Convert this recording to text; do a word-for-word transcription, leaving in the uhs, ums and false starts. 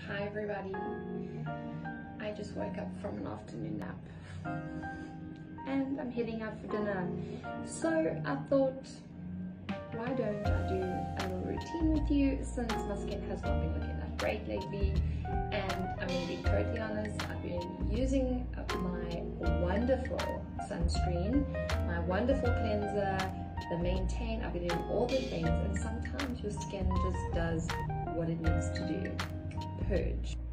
Hi everybody, I just woke up from an afternoon nap and I'm heading out for dinner. So I thought, why don't I do a little routine with you, since my skin has not been looking that great lately. And I'm going to be totally honest, I've been using my wonderful sunscreen, my wonderful cleanser, the maintain. I've been doing all the things, and sometimes your skin just does what it needs to do. Purge.